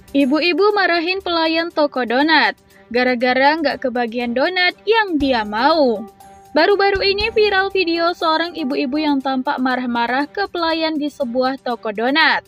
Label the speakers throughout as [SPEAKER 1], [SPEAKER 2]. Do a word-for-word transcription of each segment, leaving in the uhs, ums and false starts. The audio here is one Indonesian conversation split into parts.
[SPEAKER 1] Ibu-ibu marahin pelayan toko donat, gara-gara nggak kebagian donat yang dia mau. Baru-baru ini viral video seorang ibu-ibu yang tampak marah-marah ke pelayan di sebuah toko donat.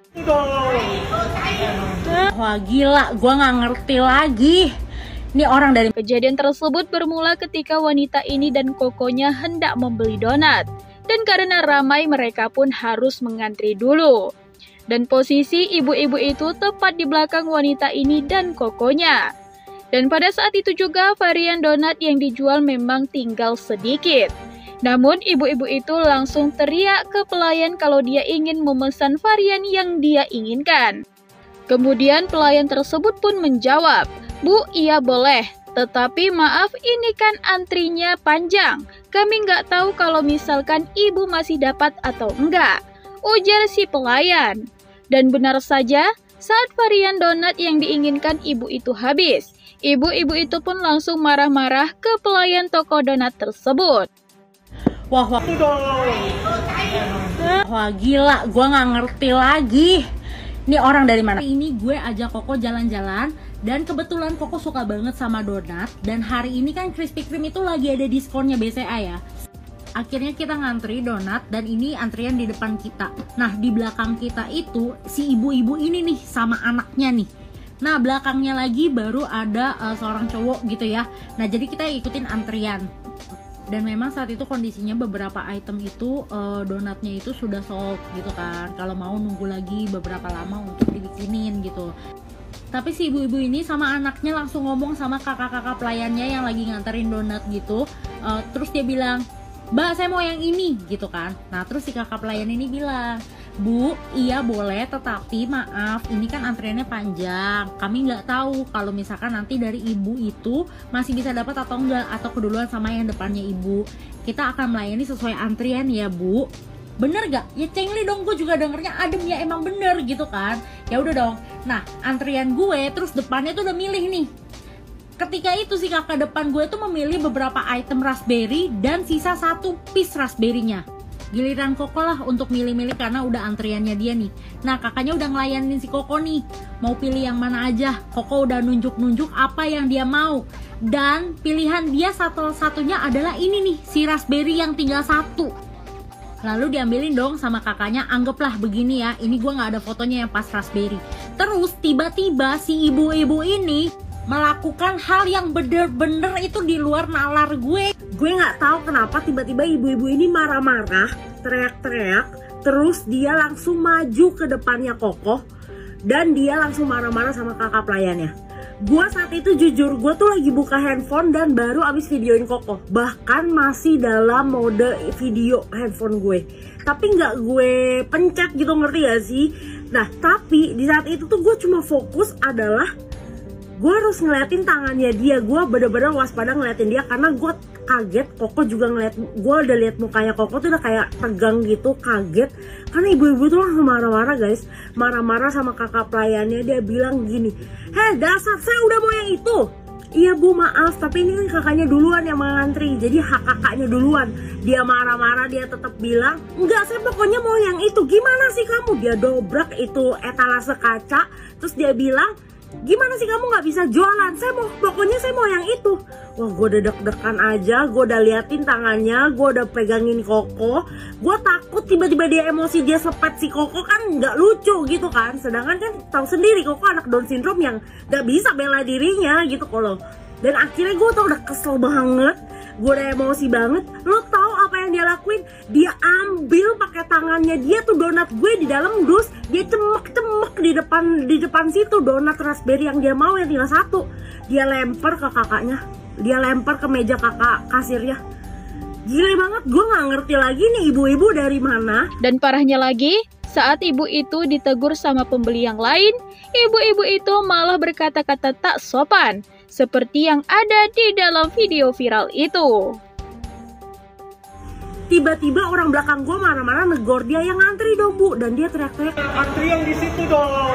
[SPEAKER 2] Wah gila, gua nggak ngerti lagi. Ini orang dari...
[SPEAKER 1] Kejadian tersebut bermula ketika wanita ini dan kokonya hendak membeli donat. Dan karena ramai mereka pun harus mengantri dulu. Dan posisi ibu-ibu itu tepat di belakang wanita ini dan kokonya. Dan pada saat itu juga varian donat yang dijual memang tinggal sedikit. Namun ibu-ibu itu langsung teriak ke pelayan kalau dia ingin memesan varian yang dia inginkan. Kemudian pelayan tersebut pun menjawab, "Bu, iya boleh, tetapi maaf ini kan antrinya panjang. Kami nggak tahu kalau misalkan ibu masih dapat atau enggak," ujar si pelayan. Dan benar saja, saat varian donat yang diinginkan ibu itu habis, ibu-ibu itu pun langsung marah-marah ke pelayan toko donat tersebut.
[SPEAKER 2] Wah, wah, wah gila, gue nggak ngerti lagi. Ini orang dari mana? Ini gue ajak Koko jalan-jalan dan kebetulan Koko suka banget sama donat. Dan hari ini kan Krispy Kreme itu lagi ada diskonnya B C A ya. Akhirnya kita ngantri donat dan ini antrian di depan kita. Nah di belakang kita itu si ibu-ibu ini nih sama anaknya nih. Nah belakangnya lagi baru ada uh, seorang cowok gitu ya. Nah jadi kita ikutin antrian. Dan memang saat itu kondisinya beberapa item itu uh, donatnya itu sudah sold gitu kan. Kalau mau nunggu lagi beberapa lama untuk dibikinin gitu. Tapi si ibu-ibu ini sama anaknya langsung ngomong sama kakak-kakak pelayannya yang lagi nganterin donat gitu. Uh, terus dia bilang, "Mbak, saya mau yang ini," gitu kan. Nah terus si kakak pelayan ini bilang, "Bu, iya boleh, tetapi maaf ini kan antriannya panjang. Kami nggak tahu kalau misalkan nanti dari ibu itu masih bisa dapat atau enggak, atau keduluan sama yang depannya ibu. Kita akan melayani sesuai antrian ya Bu." Bener gak? Ya cengli dong, gue juga dengernya adem ya, emang bener gitu kan. Ya udah dong. Nah antrian gue terus depannya tuh udah milih nih. Ketika itu si kakak depan gue tuh memilih beberapa item raspberry dan sisa satu piece raspberry-nya. Giliran Koko lah untuk milih-milih karena udah antriannya dia nih. Nah kakaknya udah ngelayanin si Koko nih. Mau pilih yang mana aja. Koko udah nunjuk-nunjuk apa yang dia mau. Dan pilihan dia satu-satunya adalah ini nih, si raspberry yang tinggal satu. Lalu diambilin dong sama kakaknya, anggaplah begini ya. Ini gue gak ada fotonya yang pas raspberry. Terus tiba-tiba si ibu-ibu ini melakukan hal yang bener-bener itu di luar nalar gue. Gue nggak tahu kenapa tiba-tiba ibu-ibu ini marah-marah, teriak-teriak, terus dia langsung maju ke depannya Koko dan dia langsung marah-marah sama kakak pelayannya. Gue saat itu jujur, gue tuh lagi buka handphone dan baru abis videoin Koko, bahkan masih dalam mode video handphone gue, tapi nggak gue pencet gitu, ngerti gak sih? Nah tapi di saat itu tuh gue cuma fokus adalah gue harus ngeliatin tangannya dia. Gue bener-bener waspada ngeliatin dia karena gue kaget. Koko juga ngeliat, gue udah liat mukanya Koko tuh udah kayak tegang gitu, kaget karena ibu-ibu tuh langsung marah-marah guys, marah-marah sama kakak pelayannya. Dia bilang gini, "Heh dasar, saya udah mau yang itu." "Iya Bu, maaf, tapi ini kan kakaknya duluan yang mengantri, jadi hak kakaknya duluan." Dia marah-marah, dia tetap bilang, "Enggak, saya pokoknya mau yang itu." "Gimana sih kamu?" Dia dobrak itu etalase kaca, terus dia bilang, "Gimana sih kamu nggak bisa jualan? Saya mau, pokoknya saya mau yang itu." Wah, gue udah deg-degan aja, gue udah liatin tangannya, gue udah pegangin Koko. Gue takut tiba-tiba dia emosi, dia sepet si Koko, kan nggak lucu gitu kan. Sedangkan kan tahu sendiri Koko anak Down syndrome yang nggak bisa bela dirinya gitu kalau. Dan akhirnya gue tuh udah kesel banget, gue udah emosi banget. Lo tahu apa yang dia lakuin? Dia ambil pakai tangannya dia tuh donat gue di dalam dus, dia cemek-cemek di depan di depan situ donat raspberry yang dia mau yang tinggal satu. Dia lempar ke kakaknya, dia lempar ke meja kakak kasirnya. Gila banget, gue nggak ngerti lagi nih ibu-ibu dari mana.
[SPEAKER 1] Dan parahnya lagi, saat ibu itu ditegur sama pembeli yang lain, ibu-ibu itu malah berkata-kata tak sopan, seperti yang ada di dalam video viral itu.
[SPEAKER 3] Tiba-tiba orang belakang gue marah-marah negor dia, "Yang ngantri dong Bu," dan dia teriak-teriak, "Antri yang di situ dong."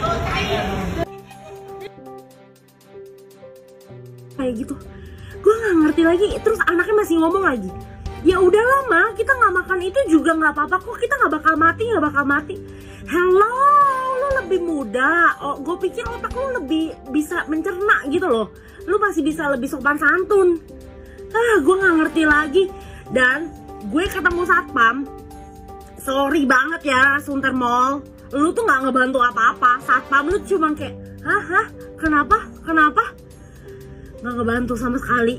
[SPEAKER 3] Kayak gitu, gue nggak ngerti lagi. Terus anaknya masih ngomong lagi, "Ya udahlah Ma, kita nggak makan itu juga nggak apa-apa kok, kita nggak bakal mati, nggak bakal mati." Hello, lu lebih muda. Oh, gue pikir otak lu lebih bisa mencerna gitu loh. Lu masih bisa lebih sopan santun. Ah, gue nggak ngerti lagi. Dan gue ketemu satpam. Sorry banget ya, Sunter Mall. Lu tuh nggak ngebantu apa-apa. Satpam lu cuma kayak, hah, hah, kenapa, kenapa? Nggak ngebantu sama sekali.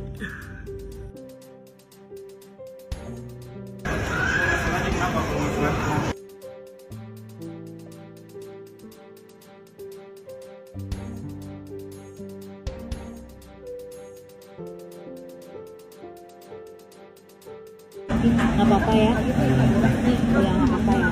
[SPEAKER 2] Nggak apa-apa ya, ya nggak apa-apa ya.